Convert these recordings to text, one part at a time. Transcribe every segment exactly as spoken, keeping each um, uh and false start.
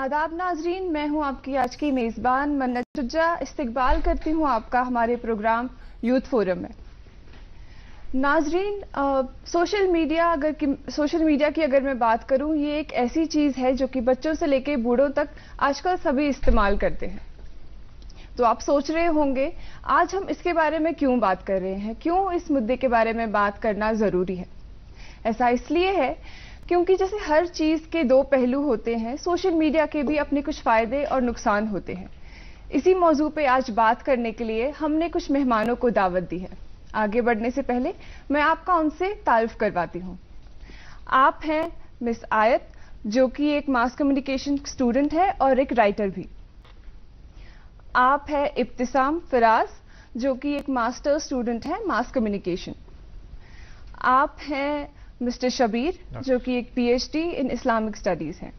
आदाब नाजरीन, मैं हूं आपकी आज की मेज़बान मन्नत शुजा। इस्तकबाल करती हूं आपका हमारे प्रोग्राम यूथ फोरम में। नाजरीन, आ, सोशल मीडिया अगर सोशल मीडिया की अगर मैं बात करूं, ये एक ऐसी चीज़ है जो कि बच्चों से लेके बूढ़ों तक आजकल सभी इस्तेमाल करते हैं। तो आप सोच रहे होंगे आज हम इसके बारे में क्यों बात कर रहे हैं, क्यों इस मुद्दे के बारे में बात करना ज़रूरी है। ऐसा इसलिए है क्योंकि जैसे हर चीज़ के दो पहलू होते हैं, सोशल मीडिया के भी अपने कुछ फ़ायदे और नुकसान होते हैं। इसी मौजू पे आज बात करने के लिए हमने कुछ मेहमानों को दावत दी है। आगे बढ़ने से पहले मैं आपका उनसे तारुफ करवाती हूँ। आप हैं मिस आयत, जो कि एक मास कम्युनिकेशन स्टूडेंट है और एक राइटर भी। आप है इब्तिसाम फराज, जो कि एक मास्टर स्टूडेंट है मास कम्युनिकेशन। आप हैं मिस्टर शबीर, जो कि एक पीएचडी इन इस्लामिक स्टडीज हैं।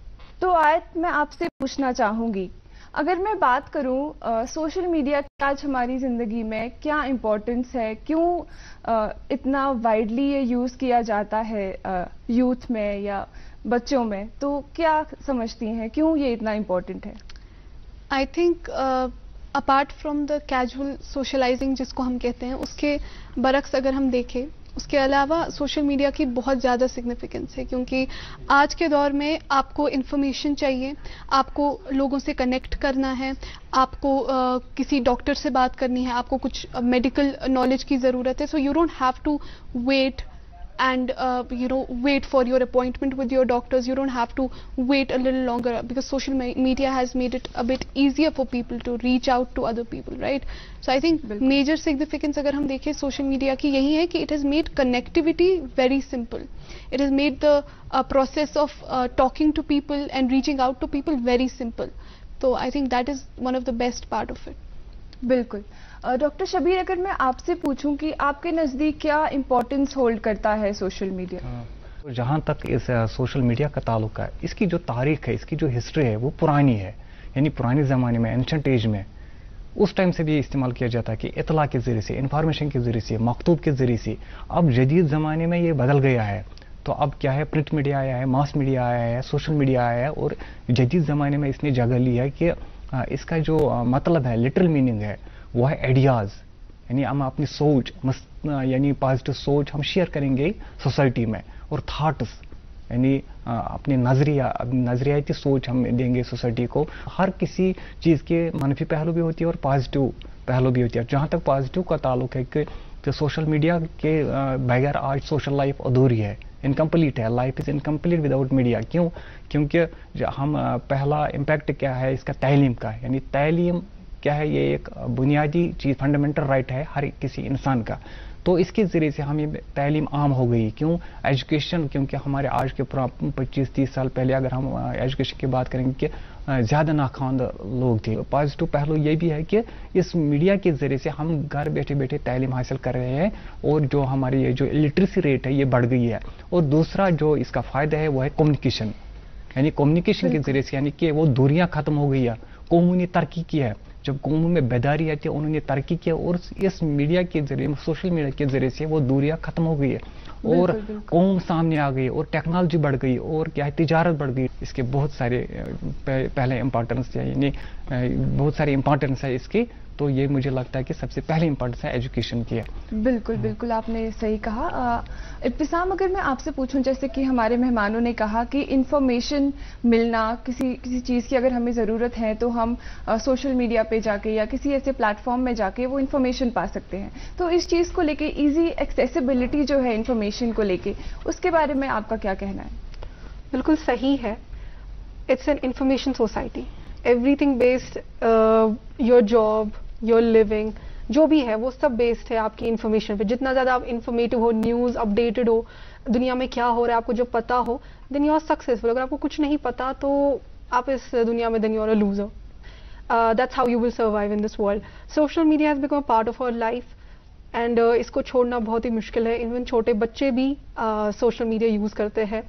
तो आयत, मैं आपसे पूछना चाहूंगी, अगर मैं बात करूं सोशल मीडिया की आज हमारी ज़िंदगी में क्या इम्पोर्टेंस है, क्यों आ, इतना वाइडली ये यूज़ किया जाता है यूथ में या बच्चों में, तो क्या समझती हैं क्यों ये इतना इम्पोर्टेंट है? I think apart from the casual socialising जिसको हम कहते हैं, उसके बरक्स अगर हम देखें, उसके अलावा सोशल मीडिया की बहुत ज़्यादा सिग्निफिकेंस है, क्योंकि आज के दौर में आपको इन्फॉर्मेशन चाहिए, आपको लोगों से कनेक्ट करना है, आपको uh, किसी डॉक्टर से बात करनी है, आपको कुछ मेडिकल uh, नॉलेज की ज़रूरत है। So you don't have to wait and uh, you know wait for your appointment with your doctors. You don't have to wait a little longer because social me media has made it a bit easier for people to reach out to other people, right? So I think major significance अगर हम देखें social media की यही है कि it has made connectivity very simple. It has made the uh, process of uh, talking to people and reaching out to people very simple. So I think that is one of the best part of it. बिल्कुल। Doctor Shabir, अगर मैं आपसे पूछूं कि आपके नज़दीक क्या importance hold करता है सोशल मीडिया? तो जहाँ तक इस सोशल मीडिया का ताल्लुक है, इसकी जो तारीख है, इसकी जो हिस्ट्री है, वो पुरानी है। यानी पुराने ज़माने में, एंशंट एज में, उस टाइम से भी इस्तेमाल किया जाता है कि इतला के ज़रिए से, इंफॉर्मेशन के ज़रिए से, मकतूब के ज़रिए से। अब जदीद ज़माने में ये बदल गया है। तो अब क्या है, प्रिंट मीडिया आया है, मास मीडिया आया है, सोशल मीडिया आया है, और जदीद ज़माने में इसने जगह ली है कि इसका जो मतलब है, लिटरल मीनिंग है, वो है आइडियाज़। यानी हम अपनी सोच, यानी पॉजिटिव सोच हम शेयर करेंगे सोसाइटी में, और थाट्स यानी अपने नजरिया नजरियाती सोच हम देंगे सोसाइटी को। हर किसी चीज़ के मनफी पहलू भी होती है और पॉजिटिव पहलू भी होती है। जहाँ तक पॉजिटिव का ताल्लुक है कि, कि सोशल मीडिया के बगैर आज सोशल लाइफ अधूरी है, इनकम्प्लीट है। Life is incomplete without media. क्यों? क्योंकि हम पहला इम्पैक्ट क्या है इसका, तालीम का। यानी तालीम क्या है, ये एक बुनियादी चीज़, फंडामेंटल राइट है हर किसी इंसान का। तो इसके ज़रिए से हमें तालीम आम हो गई। क्यों? एजुकेशन, क्योंकि हमारे आज के पच्चीस तीस साल पहले अगर हम एजुकेशन की बात करेंगे कि ज़्यादा नाखानदा लोग थे। पॉजिटिव पहलू ये भी है कि इस मीडिया के ज़रिए से हम घर बैठे बैठे तालीम हासिल कर रहे हैं, और जो हमारी ये जो लिटरेसी रेट है ये बढ़ गई है। और दूसरा जो इसका फ़ायदा है वो है कम्युनिकेशन। यानी कम्युनिकेशन के ज़रिए से, यानी कि वो दूरियाँ ख़त्म हो गई है, कौमों ने तरक्की की है। जब कौमों में बेदारी आती है, उन्होंने तरक्की किया, और इस मीडिया के जरिए, सोशल मीडिया के जरिए से वो दूरियां खत्म हो गई है, और कौम सामने आ गई, और टेक्नोलॉजी बढ़ गई, और क्या है, तिजारत बढ़ गई। इसके बहुत सारे पहले इम्पोर्टेंस है, यानी बहुत सारी इम्पोर्टेंस है इसकी। तो ये मुझे लगता है कि सबसे पहले इम्पोर्टेंस है एजुकेशन की है। बिल्कुल बिल्कुल, आपने सही कहा। इब्तिसाम, अगर मैं आपसे पूछूं, जैसे कि हमारे मेहमानों ने कहा कि इंफॉर्मेशन मिलना, किसी किसी चीज़ की अगर हमें ज़रूरत है तो हम सोशल मीडिया पे जाके या किसी ऐसे प्लेटफॉर्म में जाके वो इन्फॉर्मेशन पा सकते हैं। तो इस चीज़ को लेके ईजी एक्सेसिबिलिटी जो है इन्फॉर्मेशन को लेके, उसके बारे में आपका क्या कहना है? बिल्कुल सही है। It's an information society. Everything based, your job, your living, जो भी है वो सब बेस्ड है आपकी इन्फॉर्मेशन पे। जितना ज़्यादा आप इन्फॉर्मेटिव हो, न्यूज़ अपडेटेड हो, दुनिया में क्या हो रहा है आपको जो पता हो, देन यू आर सक्सेसफुल। अगर आपको कुछ नहीं पता तो आप इस दुनिया में then you are a loser. That's how you will survive in this world. Social media has become a part of our life, and इसको छोड़ना बहुत ही मुश्किल है। इवन छोटे बच्चे भी सोशल मीडिया यूज़ करते हैं,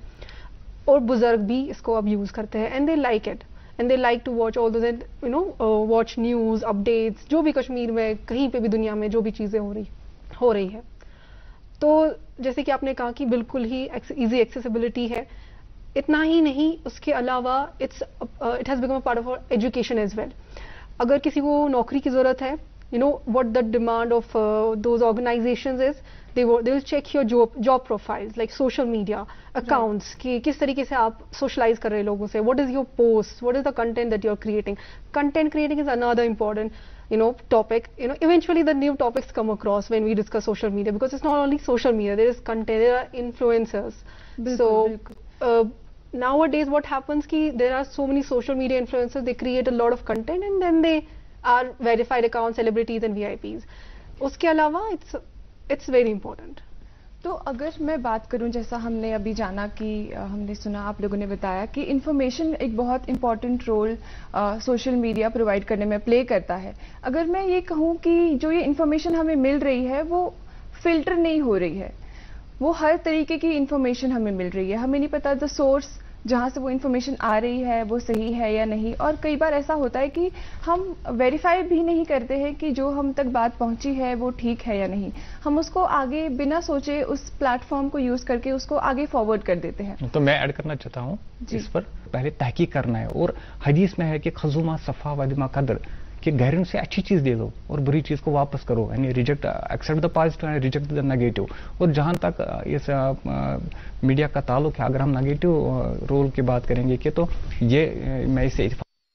और बुजुर्ग भी इसको अब यूज़ करते हैं, and they like it. And they like to watch all those, you know, watch news updates, जो भी कश्मीर में, कहीं पे भी दुनिया में जो भी चीज़ें हो रही हो रही है। तो जैसे कि आपने कहा कि बिल्कुल ही इजी एक्सेसिबिलिटी है। इतना ही नहीं, उसके अलावा it's it has become a part of education as well. अगर किसी को नौकरी की ज़रूरत है, you know what the demand of those organisations is, they will, they will check your job job profiles like social media accounts right. कि किस तरीके से आप socialize कर रहे हैं लोगों से, what is your post, what is the content that you're creating. Content creating is another important, you know, topic. You know, eventually the new topics come across when we discuss social media, because it's not only social media, there is content, there are influencers. Bilkul, so bilkul. Uh, nowadays what happens ki there are so many social media influencers, they create a lot of content and then they are verified accounts, celebrities and V I Ps. उसके अलावा it's it's very important. तो अगर मैं बात करूं, जैसा हमने अभी जाना कि हमने सुना, आप लोगों ने बताया कि इंफॉर्मेशन एक बहुत important role social media provide करने में प्ले करता है. अगर मैं ये कहूं कि जो ये इंफॉर्मेशन हमें मिल रही है वो फिल्टर नहीं हो रही है, वो हर तरीके की इंफॉर्मेशन हमें मिल रही है, हमें नहीं पता द सोर्स जहाँ से वो इन्फॉर्मेशन आ रही है वो सही है या नहीं. और कई बार ऐसा होता है कि हम वेरीफाई भी नहीं करते हैं कि जो हम तक बात पहुंची है वो ठीक है या नहीं. हम उसको आगे बिना सोचे उस प्लेटफॉर्म को यूज करके उसको आगे फॉरवर्ड कर देते हैं. तो मैं ऐड करना चाहता हूँ इस पर, पहले तहकीक करना है. और हदीस में है कि खजुमा सफ़ा वदिमा कदर, कि गैरों से अच्छी चीज दे दो और बुरी चीज को वापस करो, यानी reject accept the positive and reject the negative. और जहां तक इस मीडिया का ताल्लुक है, अगर हम नेगेटिव रोल की बात करेंगे कि तो ये मैं इसे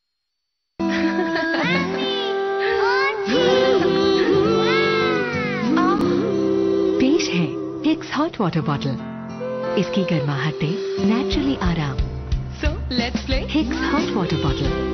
पेश है हिक्स हॉट वाटर बॉटल. इसकी गर्माहट दे नेचुरली आराम. So let's play Hicks hot water bottle.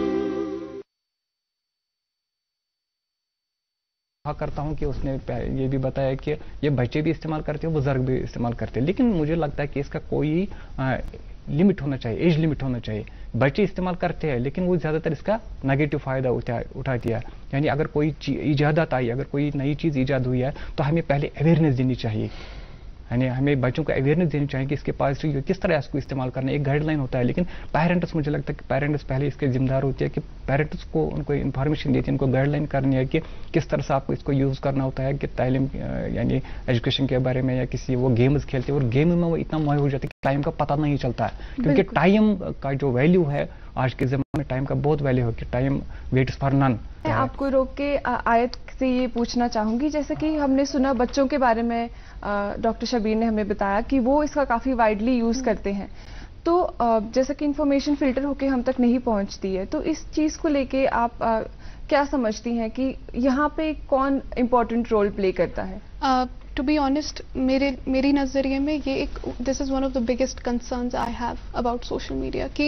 करता हूं कि उसने ये भी बताया कि ये बच्चे भी इस्तेमाल करते हैं, बुजुर्ग भी इस्तेमाल करते हैं, लेकिन मुझे लगता है कि इसका कोई आ, लिमिट होना चाहिए, एज लिमिट होना चाहिए. बच्चे इस्तेमाल करते हैं लेकिन वो ज्यादातर इसका नेगेटिव फायदा उठा उठाती है. यानी अगर कोई इजादत आई, अगर कोई नई चीज ईजाद हुई है तो हमें पहले अवेयरनेस देनी चाहिए, यानी हमें बच्चों को अवेयरनेस देनी चाहिए कि इसके पास किस तरह इसको इस्तेमाल करना है. एक गाइडलाइन होता है, लेकिन पेरेंट्स, मुझे लगता है कि पेरेंट्स पहले इसके जिम्मेदार होती है कि पेरेंट्स को उनको इन्फॉर्मेशन देती है, उनको गाइडलाइन करनी है कि किस तरह से आपको इसको यूज करना होता है, कि तालीम यानी एजुकेशन के बारे में, या किसी वो गेम्स खेलते हैं और गेम में वो इतना मोह हो जाता है कि टाइम का पता नहीं चलता है. क्योंकि टाइम का जो वैल्यू है आज के जमाने में, टाइम का बहुत वैल्यू है कि टाइम वेट्स फॉर नन. मैं आपको रोक के आयत से ये पूछना चाहूंगी, जैसे कि हमने सुना बच्चों के बारे में, डॉक्टर शबीर ने हमें बताया कि वो इसका काफी वाइडली यूज करते हैं. तो जैसे कि इंफॉर्मेशन फिल्टर होके हम तक नहीं पहुंचती है, तो इस चीज को लेके आप आ, क्या समझती हैं कि यहाँ पे कौन इम्पोर्टेंट रोल प्ले करता है? टू बी ऑनेस्ट, मेरे मेरी नजरिए में ये एक, this is one of the biggest concerns I have about social media, कि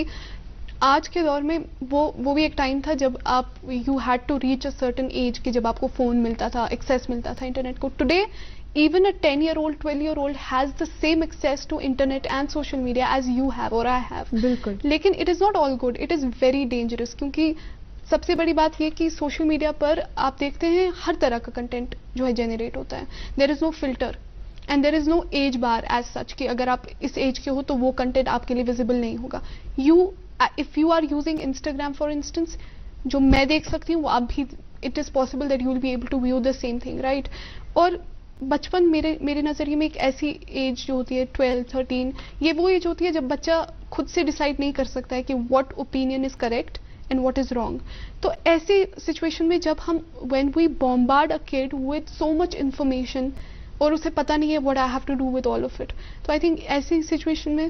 आज के दौर में वो वो भी एक टाइम था जब आप you had to reach a certain age, कि जब आपको फोन मिलता था, एक्सेस मिलता था इंटरनेट को. Today even a ten year old, twelve year old has the same access to internet and social media as you have or I have. बिल्कुल. लेकिन it is not all good, it is very dangerous, क्योंकि सबसे बड़ी बात ये कि social media पर आप देखते हैं हर तरह का कंटेंट जो है जनरेट होता है. There is no filter and there is no age bar as such, कि अगर आप इस एज के हो तो वो कंटेंट आपके लिए विजिबल नहीं होगा. You if you are using Instagram for instance, जो मैं देख सकती हूँ वो आप भी, it is possible that you will be able to view the same thing, right. और बचपन मेरे मेरे नजरिए में एक ऐसी एज जो होती है ट्वेल्व थर्टीन, ये वो एज होती है जब बच्चा खुद से डिसाइड नहीं कर सकता है कि what opinion is correct and what is wrong. तो ऐसी सिचुएशन में जब हम when we bombard a kid with so much information और उसे पता नहीं है what I have to do with all of it, तो आई थिंक ऐसी सिचुएशन में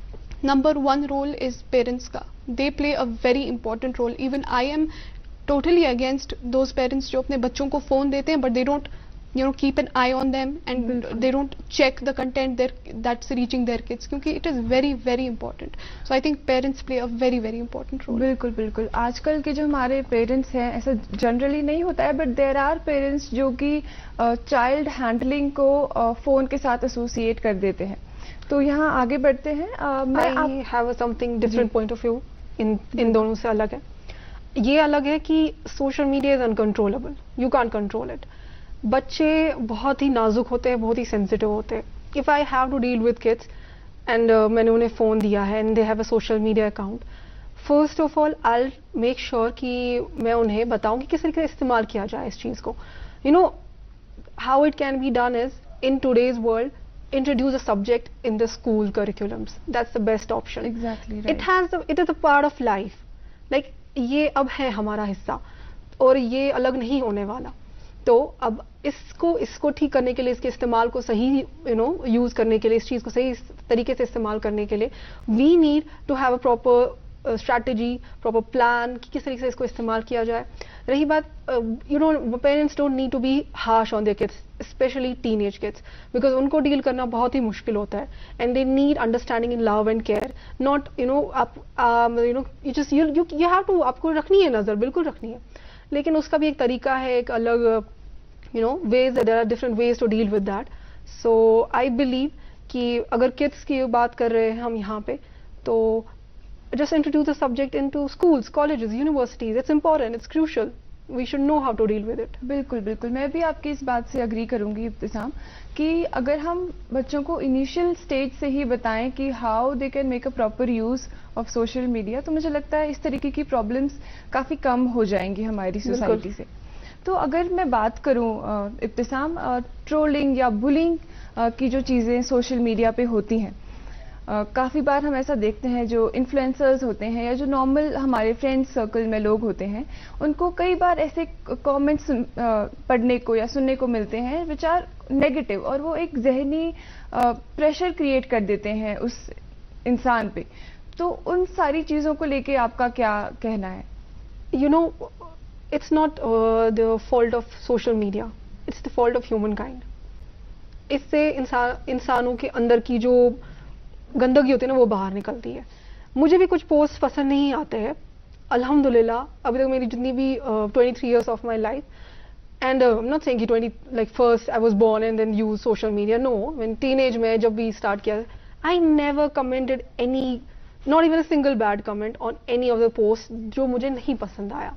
number one role is parents का. They play a very important role. Even I am totally against those parents जो अपने बच्चों को फोन देते हैं but they don't you know keep an eye on them and Bilkul. They don't check the content there that's reaching their kids, क्योंकि it is very very important. So I think parents play a very very important role. बिल्कुल बिल्कुल. आजकल के जो हमारे parents हैं, ऐसा generally नहीं होता है, बट देयर आर पेरेंट्स जो कि चाइल्ड uh, हैंडलिंग को फोन uh, के साथ एसोसिएट कर देते हैं. तो यहाँ आगे बढ़ते हैं. uh, मैं I have a something different point of view. इन इन दोनों से अलग है. ये अलग है कि social media is uncontrollable, you can't control it. बच्चे बहुत ही नाजुक होते हैं, बहुत ही सेंसिटिव होते हैं. If I have to deal with kids and मैंने उन्हें फ़ोन दिया है and they have a social media account, first of all I will make sure कि मैं उन्हें बताऊं कि किस तरीके से इस्तेमाल किया जाए इस चीज़ को. You know how it can be done is in today's world, introduce a subject in the school curriculums. That's the best option. Exactly right. It has the, it is a part of life. Like ये अब है हमारा हिस्सा और ये अलग नहीं होने वाला. तो अब इसको इसको ठीक करने के लिए, इसके इस्तेमाल को सही यू नो यूज करने के लिए, इस चीज को सही तरीके से इस्तेमाल करने के लिए we need to have a proper strategy, proper plan कि किस तरीके से इसको इस्तेमाल किया जाए. रही बात, you know parents don't need to be harsh on their kids, specially teenage kids, because उनको डील करना बहुत ही मुश्किल होता है. And they need understanding in love and care. Not you know आप you know you just you you you have to, आपको रखनी है नजर, बिल्कुल रखनी है, लेकिन उसका भी एक तरीका है, एक अलग you know ways, there are different ways to deal with that. So I believe कि अगर किड्स की बात कर रहे हैं हम यहाँ पे, तो just introduce the subject into schools, colleges, universities. It's important, it's crucial. We should know how to deal with it. बिल्कुल बिल्कुल, मैं भी आपकी इस बात से अग्री करूंगी इब्तिसाम, कि अगर हम बच्चों को इनिशियल स्टेज से ही बताएं कि how they can make a proper use of social media, तो मुझे लगता है इस तरीके की प्रॉब्लम्स काफी कम हो जाएंगी हमारी सोसाइटी से. तो अगर मैं बात करूं इब्तिसाम, ट्रोलिंग या बुलिंग की जो चीजें सोशल मीडिया पे होती हैं, Uh, काफ़ी बार हम ऐसा देखते हैं जो इन्फ्लुएंसर्स होते हैं या जो नॉर्मल हमारे फ्रेंड सर्कल में लोग होते हैं, उनको कई बार ऐसे कमेंट्स uh, पढ़ने को या सुनने को मिलते हैं विच आर नेगेटिव, और वो एक जहनी प्रेशर uh, क्रिएट कर देते हैं उस इंसान पे. तो उन सारी चीज़ों को लेके आपका क्या कहना है? You know it's not the fault of social media, it's the fault of humankind. इससे इंसान इंसानों के अंदर की जो गंदगी होती है ना, वो बाहर निकलती है. मुझे भी कुछ पोस्ट पसंद नहीं आते हैं, अल्हम्दुलिल्लाह. अभी तक मेरी जितनी भी twenty three years of my life, and I am not saying कि twenty like first I was born and then use social media. No, when teenage में जब भी स्टार्ट किया, I never commented any, not even a single bad comment on any of the post जो मुझे नहीं पसंद आया.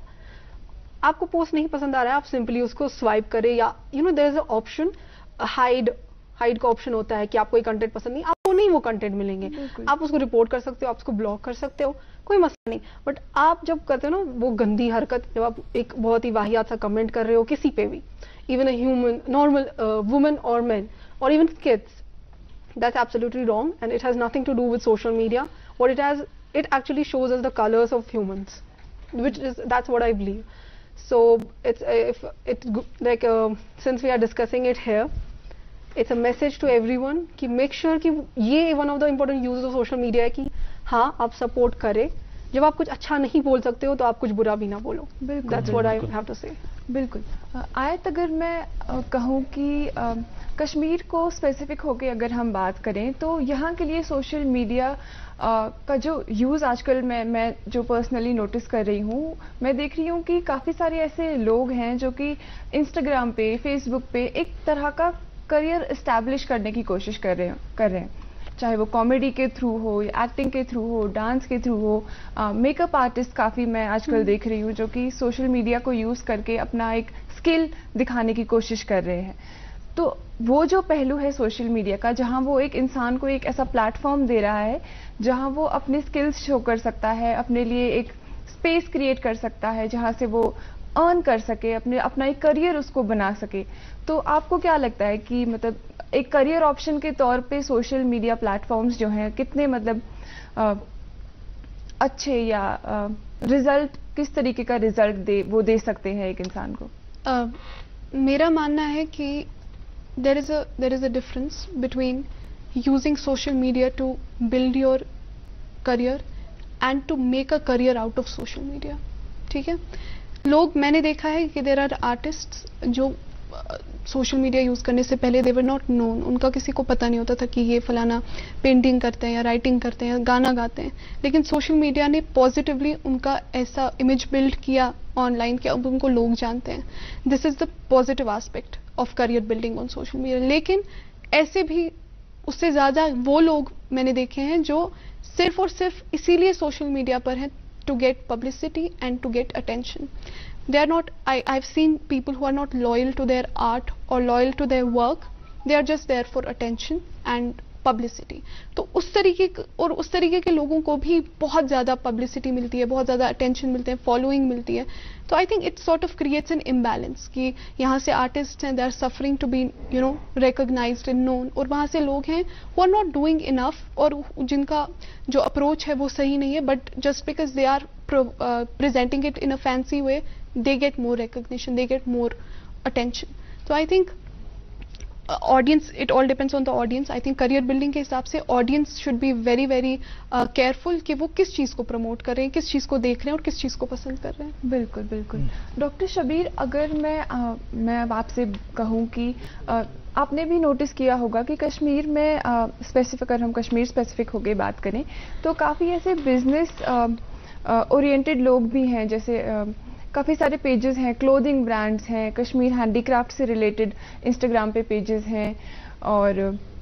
आपको पोस्ट नहीं पसंद आ रहा है, आप सिंपली उसको स्वाइप करें, या you know there is a option, hide hide का ऑप्शन होता है कि आपको ये कंटेंट पसंद नहीं, आपको नहीं वो कंटेंट मिलेंगे. आप उसको रिपोर्ट कर सकते हो, आप उसको ब्लॉक कर सकते हो, कोई मसला नहीं. बट आप जब करते हो ना वो गंदी हरकत, जब आप एक बहुत ही वाहियात सा कमेंट कर रहे हो किसी पे भी, even a human, normal woman और मैन और even kids, that's absolutely wrong and it has nothing to do with social media. What it has, it actually shows us the colours of humans, which is that's what I believe. So it's uh, if it like uh, since we are discussing it here, it's a message to everyone कि make sure कि ये one of the important uses of social media है कि हाँ आप support करें. जब आप कुछ अच्छा नहीं बोल सकते हो तो आप कुछ बुरा भी ना बोलो. That's what I have to say. बिल्कुल. आयत, अगर मैं कहूँ कि कश्मीर को स्पेसिफिक होके अगर हम बात करें, तो यहाँ के लिए सोशल मीडिया का जो यूज़ आजकल मैं मैं जो पर्सनली नोटिस कर रही हूँ, मैं देख रही हूँ कि काफ़ी सारे ऐसे लोग हैं जो कि इंस्टाग्राम पे, फेसबुक पे एक तरह का करियर इस्टेब्लिश करने की कोशिश कर रहे कर रहे हैं, चाहे वो कॉमेडी के थ्रू हो या एक्टिंग के थ्रू हो, डांस के थ्रू हो. मेकअप आर्टिस्ट काफ़ी मैं आजकल देख रही हूँ जो कि सोशल मीडिया को यूज़ करके अपना एक स्किल दिखाने की कोशिश कर रहे हैं. तो वो जो पहलू है सोशल मीडिया का, जहाँ वो एक इंसान को एक ऐसा प्लेटफॉर्म दे रहा है जहाँ वो अपने स्किल्स शो कर सकता है, अपने लिए एक स्पेस क्रिएट कर सकता है जहाँ से वो अर्न कर सके, अपने अपना एक करियर उसको बना सके. तो आपको क्या लगता है कि मतलब एक करियर ऑप्शन के तौर पे सोशल मीडिया प्लेटफॉर्म्स जो हैं कितने मतलब आ, अच्छे या रिजल्ट, किस तरीके का रिजल्ट दे वो दे सकते हैं एक इंसान को? uh, मेरा मानना है कि there is a there is a difference between using social media to build your career and to make a career out of social media. ठीक है, लोग, मैंने देखा है कि देयर आर आर्टिस्ट्स जो सोशल मीडिया यूज़ करने से पहले दे वर नॉट नोन, उनका किसी को पता नहीं होता था कि ये फलाना पेंटिंग करते हैं या राइटिंग करते हैं या गाना गाते हैं, लेकिन सोशल मीडिया ने पॉजिटिवली उनका ऐसा इमेज बिल्ड किया ऑनलाइन कि अब उनको लोग जानते हैं. This is the positive aspect of career building on social media. लेकिन ऐसे भी उससे ज़्यादा वो लोग मैंने देखे हैं जो सिर्फ और सिर्फ इसीलिए सोशल मीडिया पर हैं to get publicity and to get attention. They are not, I, I've seen people who are not loyal to their art or loyal to their work. They are just there for attention and publicity. तो उस तरीके और उस तरीके के लोगों को भी बहुत ज़्यादा पब्लिसिटी मिलती है, बहुत ज़्यादा अटेंशन मिलते हैं, फॉलोइंग मिलती है। तो I think it sort of creates an imbalance कि यहाँ से आर्टिस्ट हैं, they are suffering to be you know recognised and known, और वहाँ से लोग हैं who are not doing enough और जिनका जो अप्रोच है वो सही नहीं है, but just because they are presenting it in a fancy way they get more recognition, they get more attention. So I think uh, audience, it all depends on the audience. I think career building के हिसाब से audience should be very very uh, careful कि वो किस चीज़ को promote कर रहे हैं, किस चीज़ को देख रहे हैं और किस चीज़ को पसंद कर रहे हैं। बिल्कुल बिल्कुल। डॉक्टर शबीर, अगर मैं आ, मैं अब आपसे कहूँ कि आ, आपने भी नोटिस किया होगा कि कश्मीर में स्पेसिफिक, अगर हम कश्मीर स्पेसिफिक होके बात करें तो काफ़ी ऐसे बिजनेस ओरिएंटेड लोग भी हैं, जैसे आ, काफ़ी सारे पेजेस हैं, क्लोथिंग ब्रांड्स हैं, कश्मीर हैंडीक्राफ्ट से रिलेटेड इंस्टाग्राम पे पेजेस हैं, और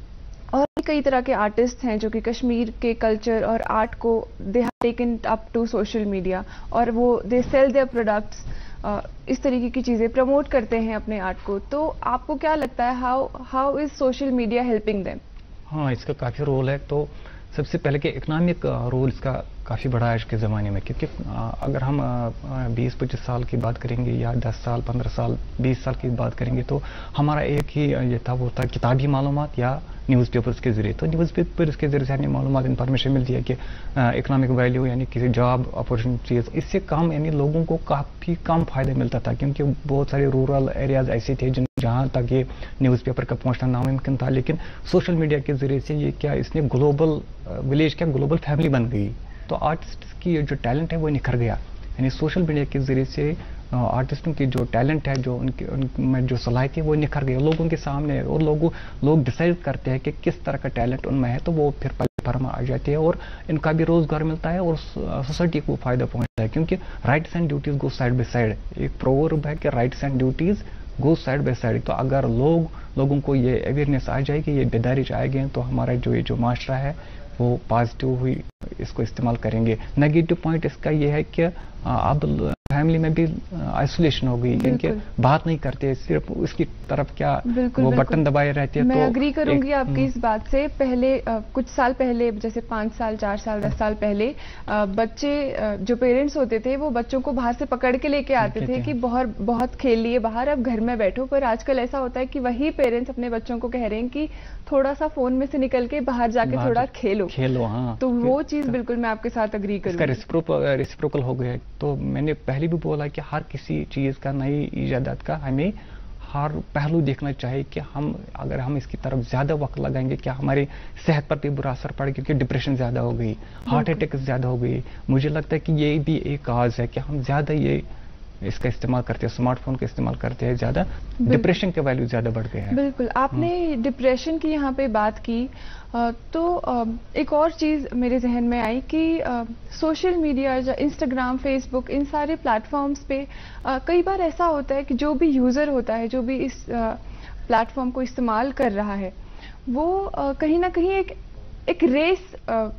और कई तरह के आर्टिस्ट हैं जो कि कश्मीर के कल्चर और आर्ट को they have taken up to social media, और वो दे सेल देयर प्रोडक्ट्स, इस तरीके की चीज़ें प्रमोट करते हैं अपने आर्ट को। तो आपको क्या लगता है, how how is social media helping them? हाँ, इसका काफ़ी रोल है। तो सबसे पहले कि इकोनॉमिक रोल इसका काफ़ी बड़ा है आज के ज़माने में, क्योंकि अगर हम बीस पच्चीस साल की बात करेंगे या दस साल पंद्रह साल बीस साल की बात करेंगे तो हमारा एक ही ये था, वो था किताबी मालूमात या न्यूज़पेपर्स के ज़रिए। तो न्यूज़पेपर्स के ज़रिए से हमें मालूमात इन्फॉर्मेशन मिलती है कि इकोनॉमिक वैल्यू यानी किसी जॉब अपॉर्चुनिटीज़, इससे कम यानी लोगों को काफ़ी कम फ़ायदा मिलता था, क्योंकि बहुत सारे रूरल एरियाज ऐसे थे जिन जहाँ तक ये न्यूज़पेपर का पहुँचना नामुमकिन था। लेकिन सोशल मीडिया के ज़रिए से ये क्या, इसने ग्लोबल विलेज क्या ग्लोबल फैमिली बन गई। तो आर्टिस्ट की जो टैलेंट है वो निखर गया, यानी सोशल मीडिया के ज़रिए से आर्टिस्टों की जो टैलेंट है, जो उनके उनमें जो सलाहियत है वो निखर गया लोगों के सामने, और लोगों लोग डिसाइड करते हैं कि किस तरह का टैलेंट उनमें है, तो वो फिर प्लेटफार्म आ जाती है और इनका भी रोजगार मिलता है और सोसाइटी को फायदा पहुंचता है, क्योंकि rights and duties go side by side. एक प्रोवर्ब है कि rights and duties go side by side. तो अगर लोग लोगों को ये अवेयरनेस आ जाएगी, ये बेदारी आएगी, तो हमारा जो ये जो माशरा है वो पॉजिटिव हुई इसको इस्तेमाल करेंगे। नेगेटिव पॉइंट इसका ये है कि अब फैमिली में भी आइसोलेशन हो गई, क्योंकि बात नहीं करते, सिर्फ उसकी तरफ क्या बिल्कुल, वो बिल्कुल। बटन दबाए रहते हैं। मैं तो अग्री करूंगी आपकी इस बात से। पहले आ, कुछ साल पहले, जैसे पाँच साल चार साल दस साल पहले आ, बच्चे आ, जो पेरेंट्स होते थे वो बच्चों को बाहर से पकड़ के लेके आते थे कि बहुत बहुत खेल लिए बाहर, अब घर में बैठो। पर आजकल ऐसा होता है कि वही पेरेंट्स अपने बच्चों को कह रहे हैं कि थोड़ा सा फोन में से निकल के बाहर जाके थोड़ा खेलो खेलो हाँ, तो वो चीज बिल्कुल मैं आपके साथ अग्री करूंगी। रेसिप्रोकल हो गया। तो मैंने पहले भी बोला कि हर किसी चीज का, नई इजादात का हमें हर पहलू देखना चाहिए कि हम अगर हम इसकी तरफ ज्यादा वक्त लगाएंगे क्या हमारी सेहत पर भी बुरा असर पड़ेगा, क्योंकि डिप्रेशन ज्यादा हो गई, हार्ट अटैक ज्यादा हो गई। मुझे लगता है कि ये भी एक काज है कि हम ज्यादा ये इसका इस्तेमाल करते हैं, स्मार्टफोन का इस्तेमाल करते हैं ज्यादा, डिप्रेशन के वैल्यू ज्यादा बढ़ गए हैं। बिल्कुल, आपने डिप्रेशन की यहाँ पे बात की, तो एक और चीज मेरे जहन में आई कि सोशल मीडिया, इंस्टाग्राम, फेसबुक, इन सारे प्लेटफॉर्म्स पे कई बार ऐसा होता है कि जो भी यूजर होता है, जो भी इस प्लेटफॉर्म को इस्तेमाल कर रहा है, वो कहीं ना कहीं एक एक रेस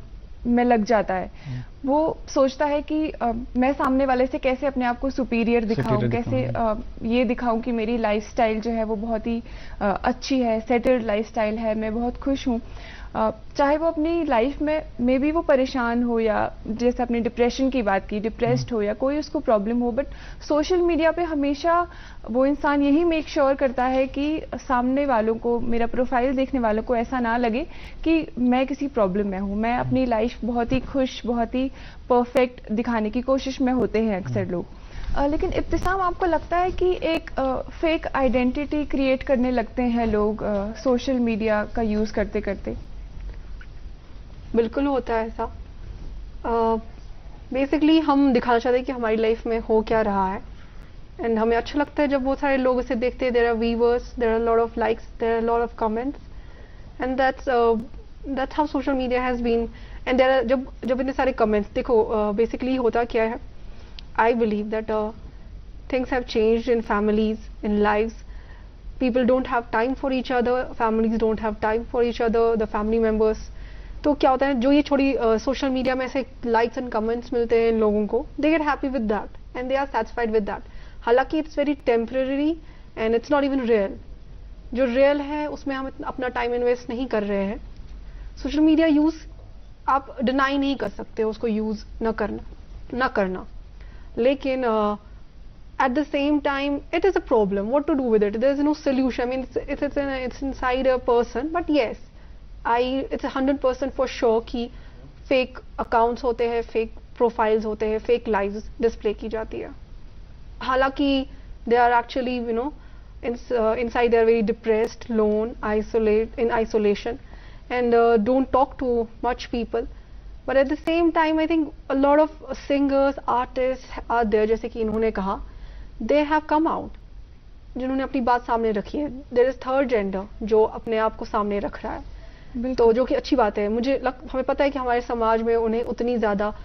में लग जाता है। वो सोचता है कि आ, मैं सामने वाले से कैसे अपने आप को सुपीरियर दिखाऊं, कैसे आ, ये दिखाऊं कि मेरी लाइफस्टाइल जो है वो बहुत ही आ, अच्छी है, सेटल्ड लाइफस्टाइल है, मैं बहुत खुश हूं। चाहे वो अपनी लाइफ में मे बी वो परेशान हो, या जैसे अपने डिप्रेशन की बात की, डिप्रेस्ड हो या कोई उसको प्रॉब्लम हो, बट सोशल मीडिया पे हमेशा वो इंसान यही मेक श्योर करता है कि सामने वालों को, मेरा प्रोफाइल देखने वालों को ऐसा ना लगे कि मैं किसी प्रॉब्लम में हूँ। मैं अपनी लाइफ बहुत ही खुश, बहुत ही परफेक्ट दिखाने की कोशिश में होते हैं अक्सर लोग। Uh, लेकिन इब्तिसाम, आपको लगता है कि एक फेक uh, आइडेंटिटी क्रिएट करने लगते हैं लोग सोशल uh, मीडिया का यूज करते करते? बिल्कुल होता है ऐसा। बेसिकली uh, हम दिखाना चाहते हैं कि हमारी लाइफ में हो क्या रहा है, एंड हमें अच्छा लगता है जब बहुत सारे लोग इसे देखते हैं। There are viewers, there are lot of likes, there are lot of comments, and that's that's how social media has been. And there are जब जब इतने सारे कमेंट्स, देखो बेसिकली uh, होता क्या है, I believe that uh, things have changed in families, in lives. People don't have time for each other. Families don't have time for each other. The family members. तो क्या होता है, जो ये छोटी सोशल uh, मीडिया में से likes and comments मिलते हैं इन लोगों को, they get happy with that and they are satisfied with that. हालांकि it's very temporary and it's not even real. जो रियल है उसमें हम अपना टाइम इन्वेस्ट नहीं कर रहे हैं। सोशल मीडिया यूज आप डिनाई नहीं कर सकते उसको यूज न करना न करना लेकिन at the same time it is a problem what to do with it there is no solution I mean it's it's it's inside a person but yes I it's hundred percent for sure कि fake accounts होते हैं fake profiles होते हैं fake lives display की जाती है हालांकि they are actually you know inside they are very depressed, lone, isolate in isolation and uh, don't talk to much people but at the same time I think a lot of singers artists are there जैसे कि इन्होंने कहा they have come out जिन्होंने अपनी बात सामने रखी है there is third gender जो अपने आप को सामने रख रहा है तो जो कि अच्छी बात है मुझे लग, हमें पता है कि हमारे समाज में उन्हें उतनी ज़्यादा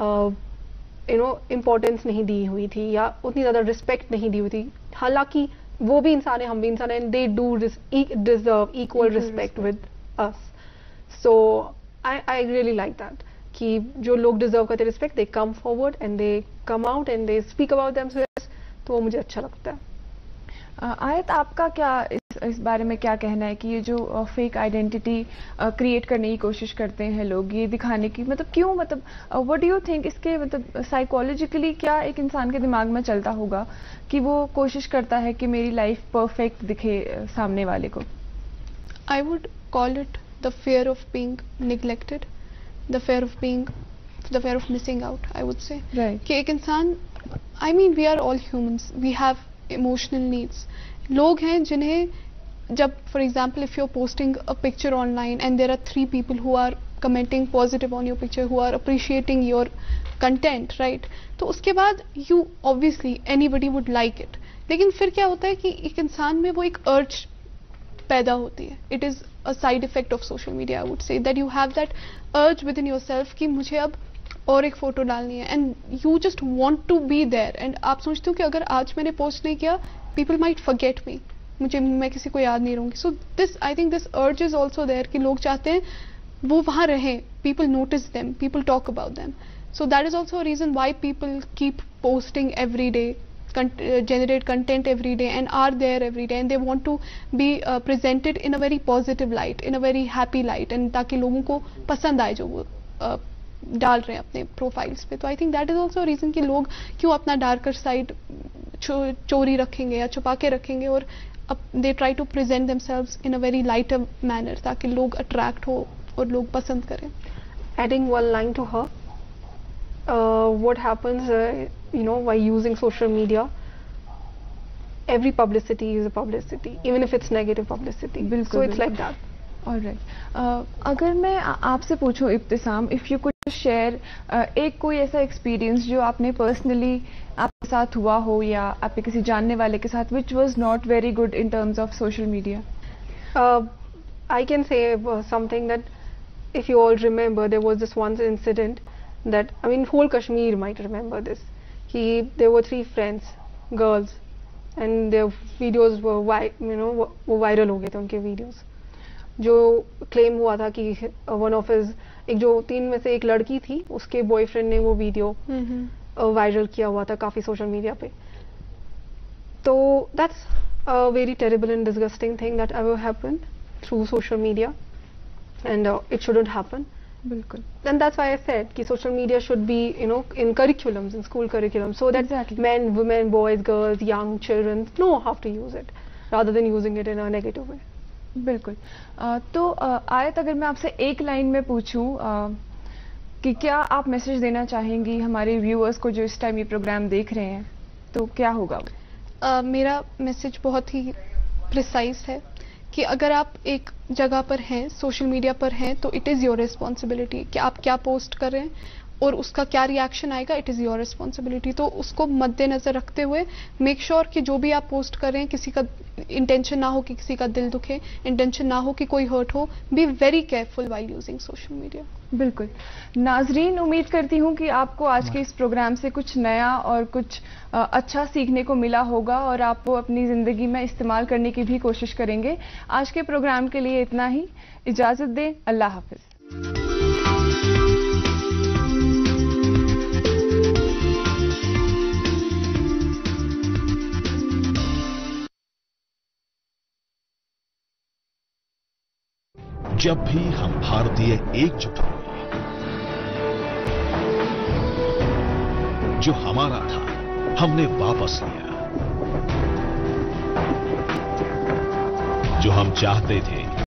यू नो इम्पोर्टेंस नहीं दी हुई थी या उतनी ज़्यादा रिस्पेक्ट नहीं दी हुई थी हालांकि वो भी इंसान है हम भी इंसान है and they do deserve equal respect with us so I I really like that कि जो लोग डिजर्व करते respect they come forward and they come out and they speak about themselves तो वो मुझे अच्छा लगता है आयत आपका क्या इस, इस बारे में क्या कहना है कि ये जो फेक आइडेंटिटी क्रिएट करने की कोशिश करते हैं लोग ये दिखाने की मतलब क्यों मतलब व्हाट डू यू थिंक इसके मतलब साइकोलॉजिकली क्या एक इंसान के दिमाग में चलता होगा कि वो कोशिश करता है कि मेरी लाइफ परफेक्ट दिखे सामने वाले को I would call it the fear of being neglected the fear of being the fear of missing out I would say कि एक इंसान I mean we are all humans we have emotional needs लोग हैं जिन्हें जब for example if you are posting a picture online and there are three people who are commenting positive on your picture who are appreciating your content right तो उसके बाद you obviously anybody would like it लेकिन फिर क्या होता है कि एक इंसान में वो एक अर्ज पैदा होती है it is a side effect of social media I would say that you have that urge within yourself कि मुझे अब और एक फोटो डालनी है and you just want to be there एंड आप सोचते हो कि अगर आज मैंने पोस्ट नहीं किया पीपल माइट फॉरगेट मी मुझे मैं किसी को याद नहीं रहूंगी so this I think this urge is also there कि लोग चाहते हैं वो वहां रहें people notice them people talk about them so that is also a reason why people keep posting every day generate content every day and are there every day and they want to be uh, presented in a very positive light in a very happy light and ताकि लोगों को पसंद आए जो वो uh, डाल रहे हैं अपने प्रोफाइल्स पे तो I think that is also reason कि लोग क्यों अपना डार्कर साइड चो, चोरी रखेंगे या छुपा के रखेंगे और they try to present themselves in a very lighter manner ताकि लोग अट्रैक्ट हो और लोग पसंद करें adding one line to her what happens you know why using social media every publicity is a publicity even if it's negative publicity so it's like that Alright. uh, अगर मैं आपसे पूछूं Ibtisam if you could share एक कोई ऐसा experience जो आपने personally आपके साथ हुआ हो या आपके किसी जानने वाले के साथ which was not very good in terms of social media I can say something that if you all remember there was this one incident that I mean whole Kashmir might remember this कि there were three friends girls and their videos you know वो viral हो गए थे उनके videos जो claim हुआ था कि वन ऑफ हिज एक जो तीन में से एक लड़की थी उसके बॉयफ्रेंड ने वो वीडियो वायरल किया हुआ था काफी सोशल मीडिया पे तो that's a very terrible and disgusting thing that ever happened through social media and it shouldn't happen बिल्कुल and that's why I said कि social media should be you know in curriculums in school curriculum so that men women boys girls young children know how to use it rather than using it in a negative way बिल्कुल uh, तो uh, आयत अगर मैं आपसे एक line में पूछूं uh, कि क्या आप मैसेज देना चाहेंगी हमारे व्यूअर्स को जो इस टाइम ये प्रोग्राम देख रहे हैं तो क्या होगा uh, मेरा मैसेज बहुत ही प्रिसाइज है कि अगर आप एक जगह पर हैं सोशल मीडिया पर हैं तो इट इज़ योर रिस्पॉन्सिबिलिटी कि आप क्या पोस्ट कर रहे हैं और उसका क्या रिएक्शन आएगा इट इज़ योर रिस्पॉन्सिबिलिटी तो उसको मद्देनजर रखते हुए मेक श्योर sure कि जो भी आप पोस्ट कर रहे हैं किसी का इंटेंशन ना हो कि किसी का दिल दुखे इंटेंशन ना हो कि कोई हर्ट हो be very careful while using social media बिल्कुल नाजरीन उम्मीद करती हूँ कि आपको आज के इस प्रोग्राम से कुछ नया और कुछ अच्छा सीखने को मिला होगा और आप वो अपनी ज़िंदगी में इस्तेमाल करने की भी कोशिश करेंगे आज के प्रोग्राम के लिए इतना ही इजाज़त दें अल्लाह हाफिज़ जब भी हम भारतीय एकजुट हुए, जो हमारा था हमने वापस लिया, जो हम चाहते थे